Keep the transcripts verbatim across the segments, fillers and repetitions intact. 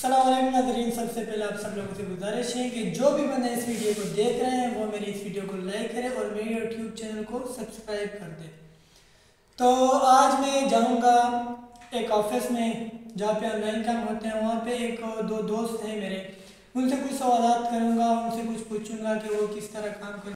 अस्सलाम वालेकुम नाज़रीन, सबसे पहले आप सब लोगों से गुजारिश है कि जो भी बंदे इस वीडियो को देख रहे हैं वो मेरी इस वीडियो को लाइक करें और मेरे यूट्यूब चैनल को सब्सक्राइब कर दें। तो आज मैं जाऊंगा एक ऑफिस में जहाँ पे ऑनलाइन काम होते हैं। वहाँ पे एक दो दोस्त हैं मेरे, उनसे कुछ सवाल करूँगा, उनसे कुछ पूछूंगा कि वो किस तरह काम कर।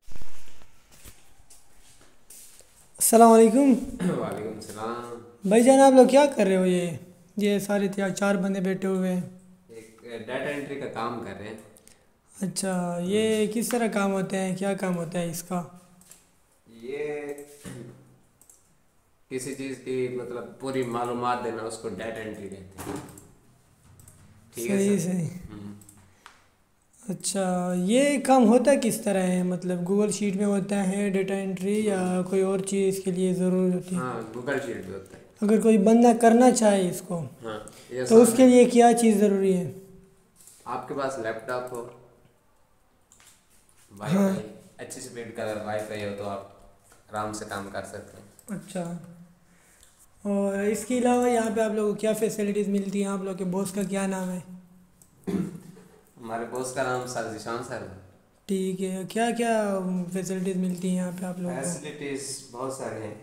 अस्सलाम वालेकुम। वालेकुम सलाम। भाईजान, आप लोग क्या कर रहे हो? ये ये सारे त्याग चार बंदे बैठे हुए हैं। एक डाटा एंट्री का काम कर रहे हैं। अच्छा, ये किस तरह काम होते हैं, क्या काम होता है इसका? ये किसी चीज़ की मतलब पूरी मालूमात देना, उसको डाटा एंट्री कहते हैं। ठीक है सही सर? सही। हम्म। अच्छा, ये काम होता किस तरह है? मतलब गूगल शीट में होता है डाटा एंट्री या कोई और चीज़ इसके लिए ज़रूरत होती है? हाँ, गूगल शीट भी होता है। अगर कोई बंदा करना चाहे इसको, हाँ, ये तो उसके लिए क्या चीज़ ज़रूरी है? आपके पास लैपटॉप हो, हाँ। वाईफाई अच्छी स्पीड का वाईफाई हो तो आप आराम से काम कर सकते हैं। अच्छा, और इसके अलावा यहाँ पे आप लोगों को क्या फैसिलिटीज़ मिलती हैं? आप लोग के बॉस का क्या नाम है? हमारे बॉस का नाम सर जिशान सर है। ठीक है, क्या क्या फैसिलिटीज़ मिलती हैं यहाँ पे आप लोगों को? फैसिलिटीज़ बहुत सारे हैं।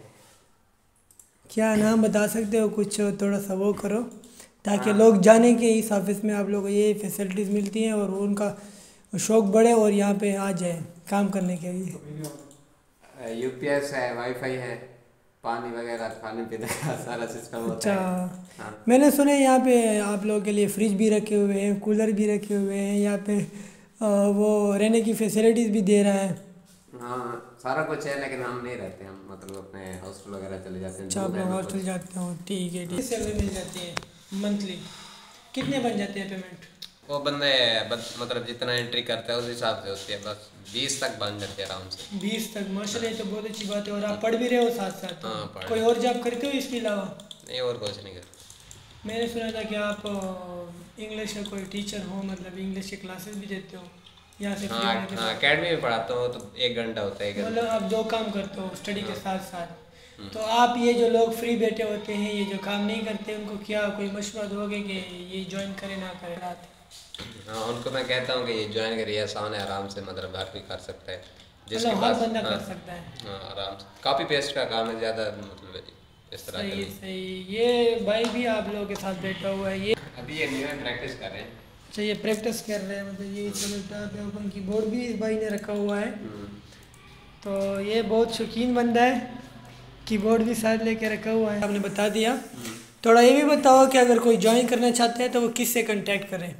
क्या नाम बता सकते हो कुछ? थोड़ा सा वो करो ताकि हाँ। लोग जाने कि इस ऑफिस में आप लोगों को ये फैसिलिटीज़ मिलती हैं और उनका शौक़ बढ़े और यहाँ पे आ जाए काम करने के लिए। यूपीएस है, वाईफाई है, पानी वगैरह खाने पीने का सारा सिस्टम होता अच्छा, है। हाँ। मैंने सुना है यहाँ पे आप लोगों के लिए फ्रिज भी रखे हुए हैं, कूलर भी रखे हुए हैं, यहाँ पे आ, वो रहने की फैसिलिटीज़ भी दे रहा है। हाँ, सारा कुछ है लेकिन हम नहीं रहते, हम मतलब अपने हॉस्टल वगैरह चले जाते हैं। अच्छा, आप लोग हॉस्टल जाते हो? ठीक है, ठीक। सैलरी मिल जाती है मंथली? कितने बन जाते हैं पेमेंट? वो बंदे बस मतलब जितना एंट्री करते हैं उस हिसाब से होती है, बस बीस तक बन जाते हैं आराम से। बीस तक? माशाल्लाह, ये तो बहुत अच्छी बात है। और आप पढ़ भी रहे हो साथ साथ? हाँ, पढ़ कोई और जॉब करते हो इसके अलावा? नहीं, और कुछ नहीं करते। मैंने सुना था कि आप इंग्लिश का कोई टीचर हो, मतलब इंग्लिश के क्लासेस भी देते हो यहाँ से? हाँ हाँ, अकेडमी में पढ़ाता हूँ तो एक घंटा होता है, एक मतलब घंटा। आप दो काम करते हो स्टडी के हाँ। साथ साथ। तो आप ये जो लोग फ्री बैठे होते हैं, ये जो काम नहीं करते, उनको क्या कोई मशवरा दोगे कि ये ज्वाइन करें ना करें? रात हाँ, उनको मैं कहता हूँ कि ये ज्वाइन करिए, आसान है, आराम से मतलब घर भी कर सकता है जिसके मतलब हर पास। बंदा हाँ, कर सकता है? हाँ, आराम से। कॉपी पेस्ट का काम है ज़्यादा, मतलब इस तरह सही का। सही। ये भाई भी आप लोगों के साथ बैठा हुआ है? ये अभी ये न्यू प्रैक्टिस कर रहे हैं। अच्छा, ये प्रैक्टिस कर रहे हैं, मतलब ये लैपटॉप है, ओपन कीबोर्ड भी इस भाई ने रखा हुआ है। तो ये बहुत शौकीन बंदा है, कीबोर्ड भी साथ लेके रखा हुआ है। आपने बता दिया। थोड़ा ये भी बताओ कि अगर कोई ज्वाइन करना चाहते हैं तो वो किस से कांटेक्ट करें?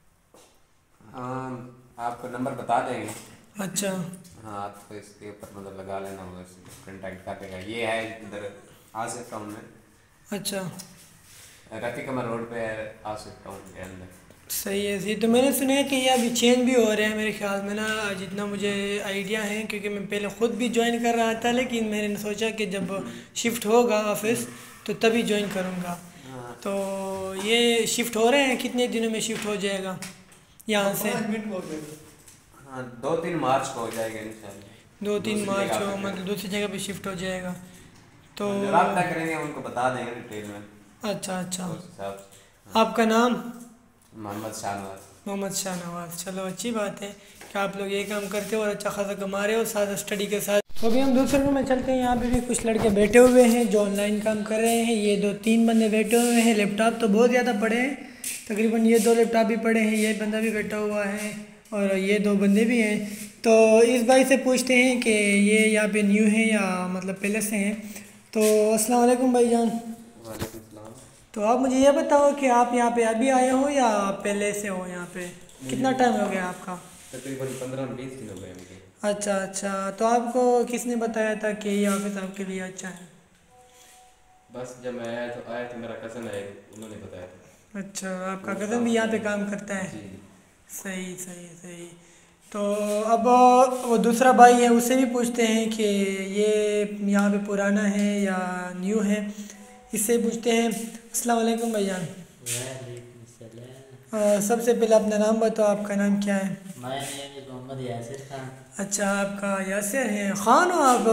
हाँ, आपको नंबर बता देंगे। अच्छा। हाँ, आपको इसके ऊपर मतलब लगा लेना, वो कांटेक्ट कर देगा। ये है इधर आसिफ टाउन में। अच्छा, रफ़ी कमर रोड पे है, आसिफ टाउन के अंदर। सही है सही। तो मैंने सुना है कि ये अभी चेंज भी हो रहे हैं मेरे ख्याल में ना, जितना मुझे आइडिया है, क्योंकि मैं पहले ख़ुद भी ज्वाइन कर रहा था, लेकिन मैंने सोचा कि जब शिफ्ट होगा ऑफिस तो तभी ज्वाइन करूँगा। तो ये शिफ्ट हो रहे हैं, कितने दिनों में शिफ्ट हो जाएगा यहाँ से? हाँ, दो तीन मार्च को हो जाएगा इंशाल्लाह। दो तीन दूसरी मार्च जगह को पे मतलब दूसरी जगह पे शिफ्ट हो जाएगा। तो जो राब्ता करेंगे उनको बता देंगे डिटेल में। अच्छा अच्छा। उस हिसाब से। आपका नाम? मोहम्मद शाहनवाज। मोहम्मद शाहनवाज। चलो, अच्छी बात है कि आप लोग ये काम करते हो और अच्छा खासा कमा रहे हो साथ स्टडी के साथ। तो अभी हम दूसरे रूम में चलते हैं। यहाँ पे भी कुछ लड़के बैठे हुए हैं जो ऑनलाइन काम कर रहे हैं। ये दो तीन बंदे बैठे हुए हैं। लैपटॉप तो बहुत ज़्यादा पड़े हैं, तकरीबन ये दो लैपटॉप भी पड़े हैं, ये बंदा भी बैठा हुआ है और ये दो बंदे भी हैं। तो इस भाई से पूछते हैं कि ये यहाँ पे न्यू है या मतलब पहले से हैं। तो अस्सलाम वालेकुम भाईजान। वालेकुम सलाम। तो आप मुझे ये बताओ कि आप यहाँ पे अभी आए हो या पहले से हो यहाँ पे? कितना टाइम हो गया आपका? तकरीबन पंद्रह बीस दिन हो गए मुझे। अच्छा अच्छा। तो आपको किसने बताया था कि ये ऑफिस आपके लिए अच्छा है? बस जब मैं आया तो आया तो मेरा कज़न है, उन्होंने बताया था। अच्छा, आपका कज़न भी यहाँ पे काम करता है? जी। सही सही सही। तो अब वो दूसरा भाई है, उससे भी पूछते हैं कि ये यहाँ पे पुराना है या न्यू है, इससे पूछते हैं। अस्सलाम वालेकुम भाईजान। वालेकुम सलाम। अ, सबसे पहले अपना नाम बताओ, आपका नाम क्या है? My name is Mohammed Yasir Khan. अच्छा, आपका यासिर है। खान हो आप?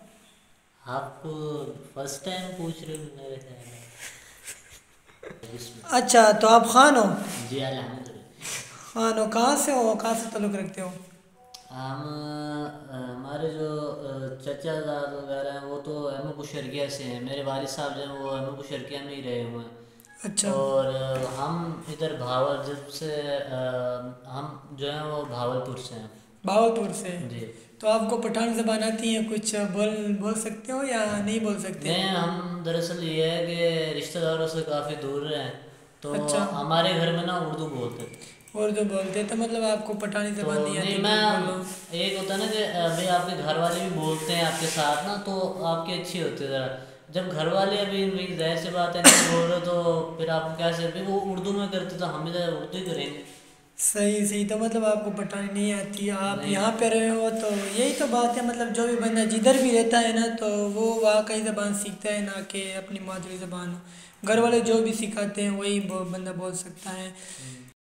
आपको फर्स्ट टाइम पूछ रहे हो मेरे ख्याल में। अच्छा, तो आप खान हो? जी अल्हम्दुलिल्लाह। हाँ नो, कहाँ से हो, कहाँ से ताल्लुक़ रखते हो? हम अ, हमारे जो अ, चचा दाद वगैरह हैं वो तो अहमद बुशरकिया से हैं। मेरे वालिद साहब जो हैं वो अहमद बुशरकिया में ही रहे हुए हैं। अच्छा। और अ, हम इधर भावल जब से अ, हम जो हैं वो भावलपुर से हैं। भावलपुर से। जी। तो आपको पठान ज़बान आती है, कुछ बोल बोल सकते हो या नहीं बोल सकते? नहीं, हम दरअसल ये है कि रिश्तेदारों से काफ़ी दूर हैं, तो अच्छा। हमारे घर में ना उर्दू बोलते थे। उर्दू बोलते तो मतलब आपको पठानी तो ज़बान नहीं नहीं, आती मैं बोलो? एक होता है ना कि अभी आपके घर वाले भी बोलते हैं आपके साथ ना, तो आपकी अच्छी होती है ज़रा। जब घर वाले अभी भाई जाहिर सी बात है नहीं बोल रहे, तो फिर आप क्या से वो उर्दू में करते तो हम भी ज़रा उर्दू ही करेंगे। सही सही। तो मतलब आपको पठानी नहीं आती, आप नहीं। यहाँ पे रहे हो, तो यही तो बात है। मतलब जो भी बंदा जिधर भी रहता है ना, तो वो वाकई ज़बान सीखता है, ना कि अपनी मादरी ज़बान। घर वाले जो भी सिखाते हैं वही बो- बंदा बोल सकता है।